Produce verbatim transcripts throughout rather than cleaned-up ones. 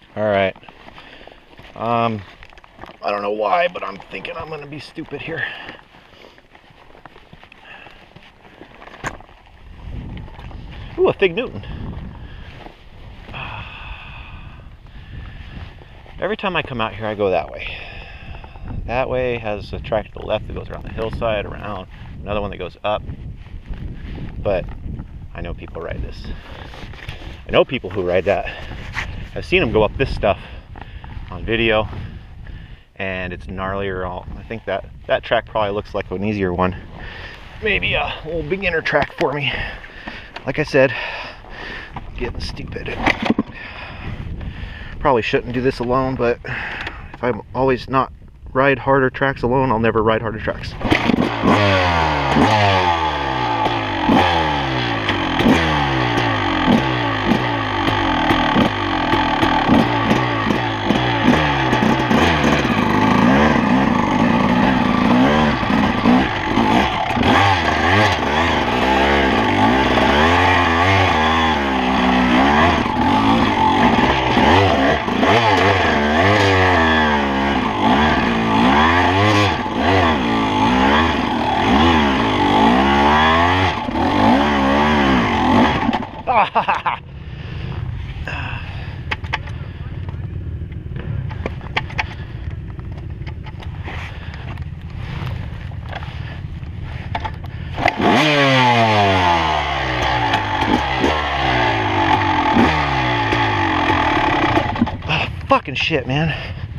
All right. Um, I don't know why, but I'm thinking I'm gonna be stupid here. Ooh, a Fig Newton. Every time I come out here, I go that way. That way has a track to the left that goes around the hillside, around another one that goes up. But I know people ride this. I know people who ride that. I've seen them go up this stuff on video, and it's gnarlier. All I think that that track probably looks like an easier one. Maybe a little beginner track for me. Like I said, getting stupid. Probably shouldn't do this alone, but if I'm always not ride harder tracks alone, I'll never ride harder tracks. Fucking shit, man.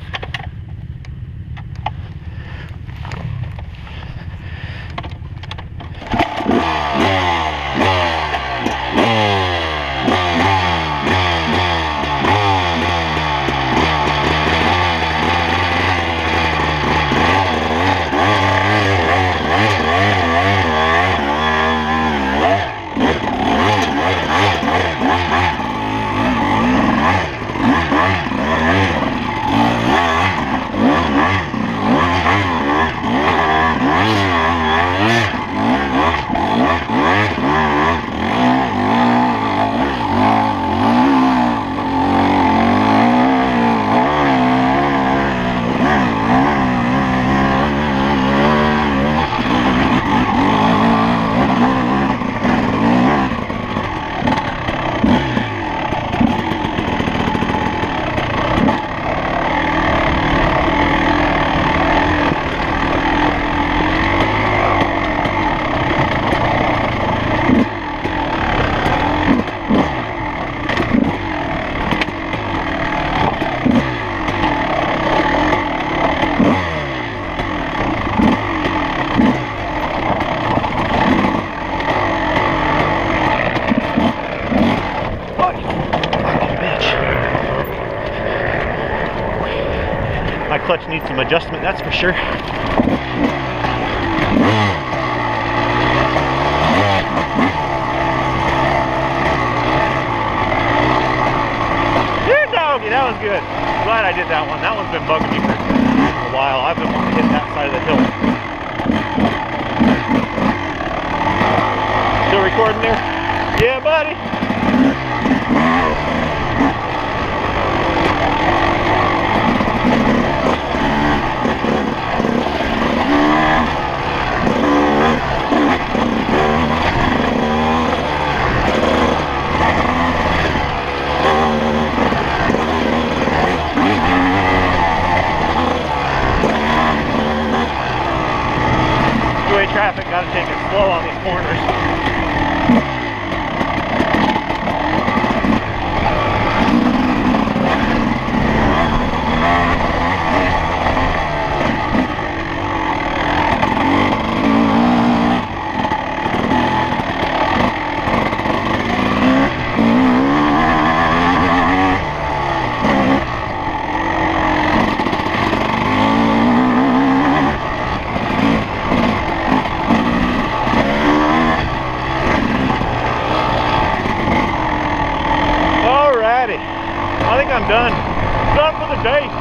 My clutch needs some adjustment, that's for sure. Here, doggy, that was good. Glad I did that one. That one's been bugging me for a while. I've been wanting to hit that side of the hill. Still recording there? Yeah, buddy. Traffic, gotta take it slow on these corners. I think I'm done. Done for the day.